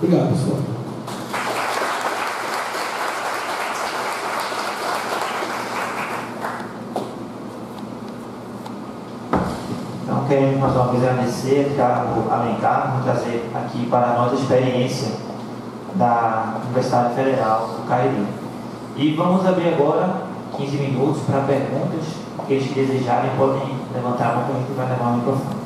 Obrigado, pessoal. Então, queremos mais uma vez agradecer a Thiago Alencar por trazer aqui para nós a experiência da Universidade Federal do Cariri. E vamos abrir agora 15 minutos para perguntas. Aqueles que desejarem podem levantar a mão, que a gente vai levar o microfone.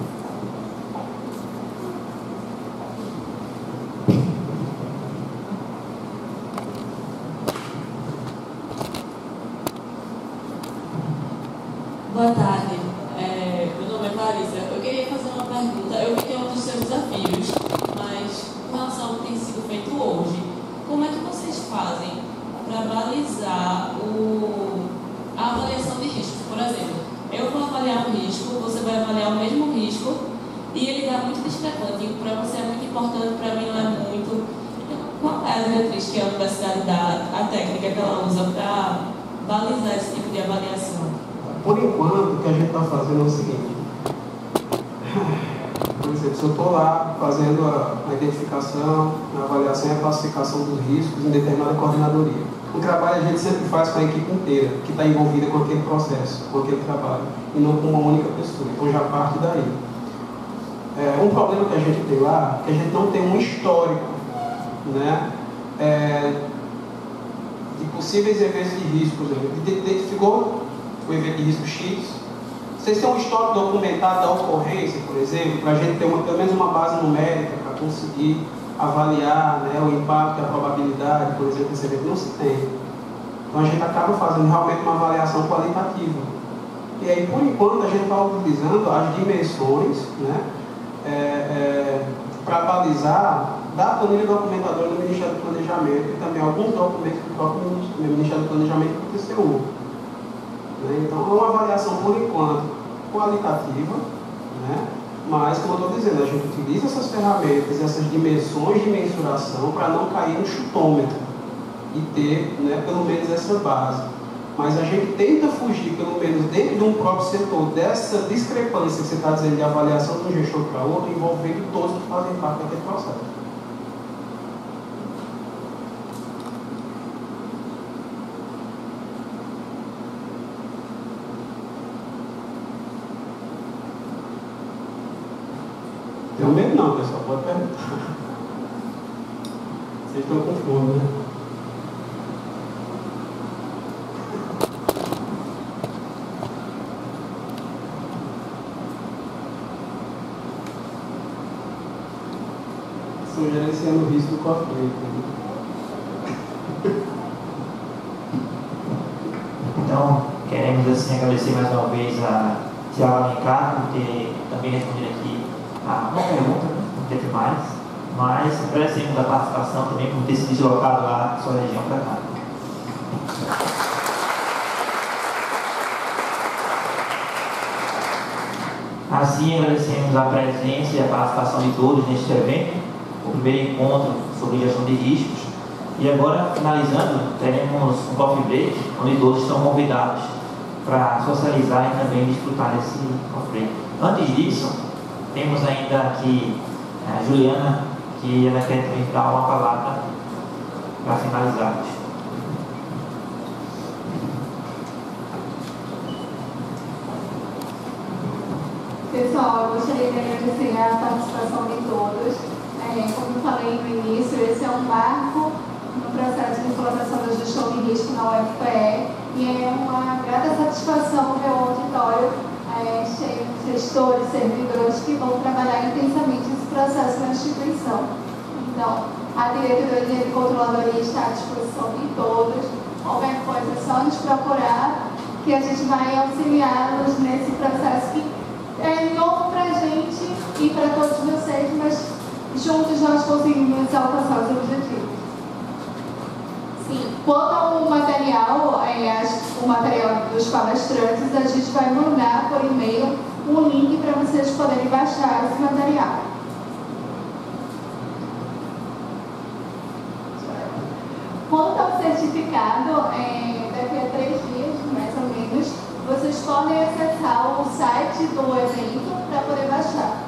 Boa tarde, meu nome é Clarissa. Eu queria fazer uma pergunta. Eu vi que é um dos seus desafios, mas com relação ao que tem sido feito hoje, como é que vocês fazem para balizar a avaliação de riscos? Por exemplo, eu vou avaliar um risco, você vai avaliar o mesmo risco e ele dá muito discrepante. Para você é muito importante, para mim não é muito. Qual é a diretriz que a universidade dá, a técnica que ela usa para balizar esse tipo de avaliação? Por enquanto, o que a gente está fazendo é o seguinte. Por exemplo, se eu estou lá fazendo a identificação, a avaliação e a classificação dos riscos em determinada coordenadoria. O trabalho a gente sempre faz com a equipe inteira, que está envolvida com aquele processo, com aquele trabalho, e não com uma única pessoa. Então já parte daí. Um problema que a gente tem lá é que a gente não tem um histórico, né, de possíveis eventos de riscos. Identificou o evento de risco X. Vocês têm um histórico documentado da ocorrência, por exemplo, para a gente ter pelo menos uma base numérica para conseguir avaliar, né, o impacto, a probabilidade, por exemplo, desse evento? Não se tem. Então a gente acaba fazendo realmente uma avaliação qualitativa. E aí, por enquanto, a gente está utilizando as dimensões, né, para balizar da planilha documentadora do Ministério do Planejamento e também alguns documentos do próprio Ministério do Planejamento e do TCU. Então, é uma avaliação, por enquanto, qualitativa, né? Mas, como eu estou dizendo, a gente utiliza essas ferramentas, essas dimensões de mensuração para não cair no chutômetro e ter, né, pelo menos essa base. Mas a gente tenta fugir, pelo menos dentro de um próprio setor, dessa discrepância que você está dizendo de avaliação de um gestor para outro, envolvendo todos que fazem parte daquele processo. Tenho medo não, pessoal, pode perguntar. Vocês estão com fome, né? Estou gerenciando o risco do cofre. Então, queremos assim agradecer mais uma vez a Thiago Alencar por ter também respondido aqui a uma pergunta, não teve mais, mas agradecemos a participação também por ter se deslocado lá da sua região para cá. Assim, agradecemos a presença e a participação de todos neste evento, o primeiro encontro sobre gestão de riscos. E agora, finalizando, teremos um coffee break, onde todos estão convidados para socializar e também desfrutar desse coffee break. Antes disso, temos ainda aqui a Juliana, que ela quer também dar uma palavra para finalizarmos. Pessoal, eu gostaria de agradecer a participação de todos. Como eu falei no início, esse é um marco no processo de implantação da gestão de risco na UFPE e é uma grata satisfação ver o auditório cheio de gestores, servidores que vão trabalhar intensamente esse processo na instituição. Então, a diretoria de controladoria está à disposição de todos. Qualquer coisa é só nos procurar, que a gente vai auxiliá-los nesse processo que é novo para a gente e para todos vocês, mas juntos nós conseguimos alcançar os objetivos. Sim. Quanto ao material, o material dos palestrantes, a gente vai mandar por e-mail um link para vocês poderem baixar esse material. Quanto ao certificado, daqui a 3 dias, mais ou menos, vocês podem acessar o site do evento para poder baixar.